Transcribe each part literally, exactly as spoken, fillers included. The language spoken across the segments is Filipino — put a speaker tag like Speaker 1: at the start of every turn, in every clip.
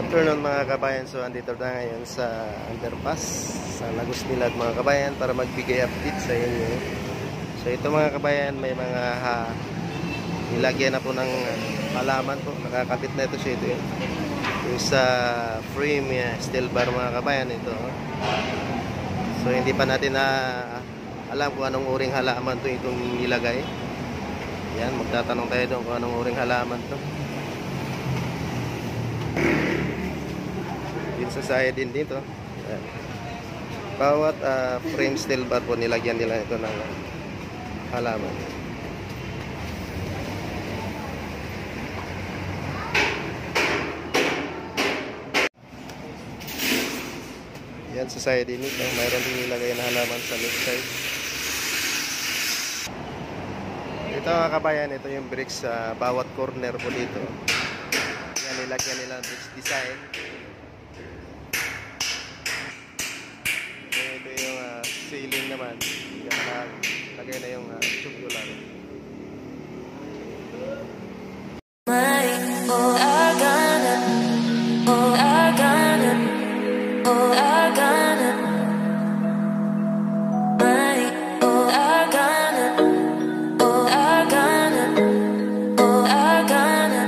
Speaker 1: afternoon mga kabayan. So andito na ngayon sa underpass sa Lagos Nilad mga kabayan para magbigay update sa inyo. So ito mga kabayan, may mga ha, nilagyan na po ng halaman po. Nakakabit na ito siya ito yun. Yung sa frame uh, steel bar mga kabayan ito. So hindi pa natin na alam kung anong uring halaman to itong nilagay. Yan, magtatanong tayo doon kung anong uring halaman to. Din sa side din dito. Yan. Bawat uh, frame steel bar po nilagyan nila ito ng halaman. Yan sa side din ito. Mayroon din nilagay na halaman sa left side. Ito mga kabayan, ito yung bricks sa uh, bawat corner po dito. Yan, nilagyan nila ng bricks design. Ito yung uh, ceiling naman. Yan, lagay na yung uh, tubular.
Speaker 2: Oh, I gotta, oh, I gotta, oh, I gotta, my, oh, I gotta, oh, I gotta, oh, I gotta,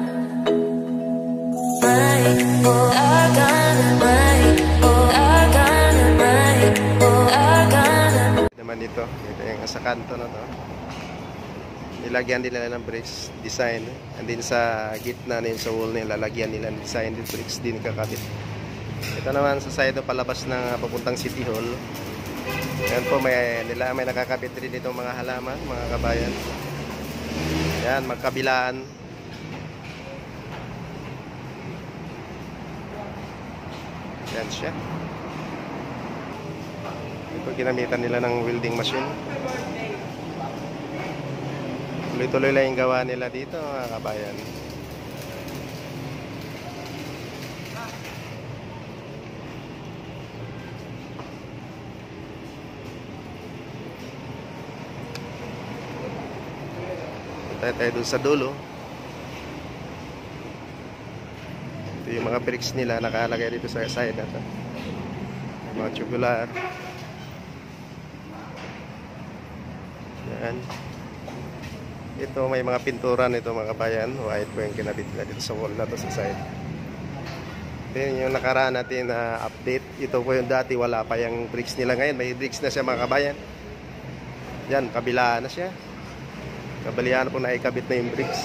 Speaker 2: my, oh, I gotta, my, oh, I gotta, my, oh, I gotta.
Speaker 1: Naman dito, ito yung sa kanto na to. Nilagyan nila ng bricks design. And din sa gitna din sa wall nila, lagyan nila ng design din bricks din kakabit. Ito naman sa side o palabas ng papuntang City Hall. Yan po, may, nila, may nakakabit rin itong mga halaman, mga kabayan. Yan, magkabilaan. Yan siya. Ito, ginamitan nila ng welding machine. Tuloy-tuloy lang yung gawa nila dito mga kabayan. Punta tayo dun sa dulo. Ito yung mga bricks nila nakalagay dito sa side na ito. Mga tubular. Yan. Ito may mga pintura nito mga kabayan. White po yung kinabit nila dito sa wall na to sa side. Then yung nakaraan natin na uh, update. Ito po yung dati wala pa yung bricks nila ngayon. May bricks na siya mga kabayan. Yan, kabilaan na siya. Kabalian po na ikabit na yung bricks.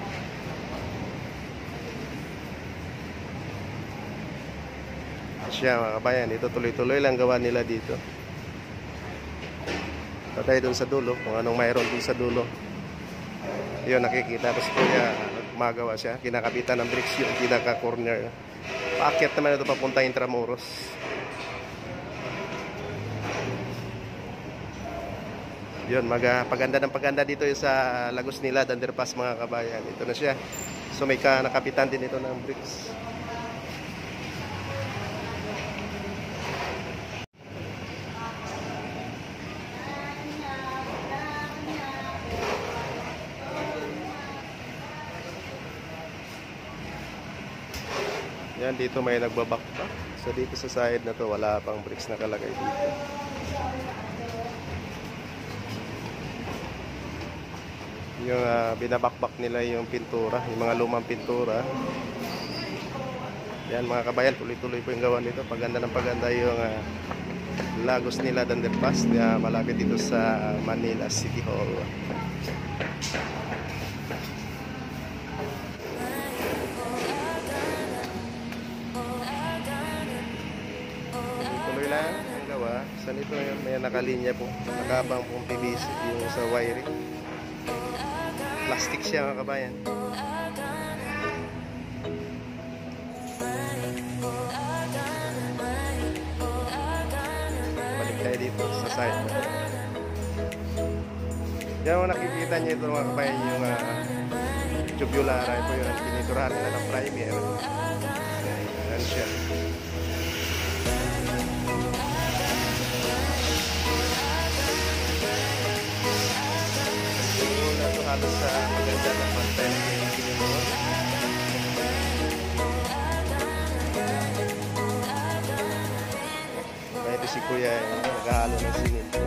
Speaker 1: Siya mga kabayan. Ito tuloy-tuloy lang gawa nila dito. Patay dun sa dulo. Kung anong mayroon dun sa dulo. Yun, nakikita ko si Kuya, gumagawa siya. Kinakabitan ng bricks yung pinaka-corner. Paakyat naman ito papunta Intramuros. Yun, magpaganda ng paganda dito yung sa Lagos Nilad, underpass mga kabayan. Ito na siya. So may ka nakabitan din ito ng bricks. Yan, dito may nagbabak pa. So dito sa side na to wala pang bricks nakalagay dito. Yung uh, binabakbak nila yung pintura, yung mga lumang pintura. Yan mga kabayan, tuloy-tuloy po yung gawa nito. Paganda ng paganda yung uh, Lagos Nilad underpass na malapit dito sa Manila City Hall. Lang ang gawa. Sa nito yun, may nakalinya po. Nakabang pong P V C yung sa wiring. Plastic siya mga kabayan. Balik tayo dito sa side. Diyan mo nakikita nyo ito mga kabayan yung uh, tubular. Ito yun ang piniturahan nila ng primer. Ayan siya. Halos sa maganda ng pantay na yung kuya eh, naghahalo ng simento.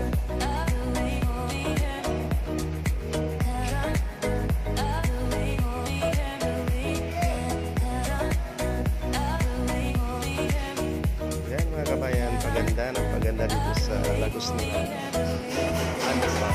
Speaker 1: Yan mga kabayan, paganda ng paganda dito sa Lagos nila. Underpass.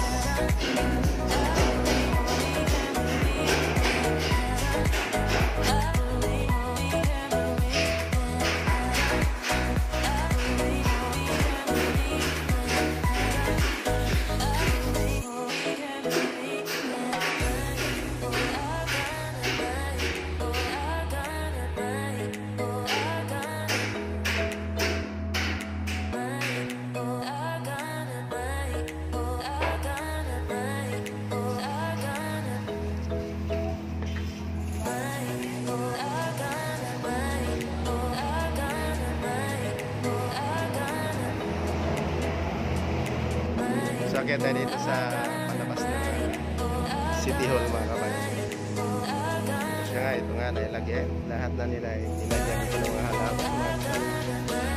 Speaker 1: So, akit na dito sa palabas na City Hall mga kabayan. Siya nga, ito nga, nailagyan. Lahat na nila, nilagyan ito ng mga halaman.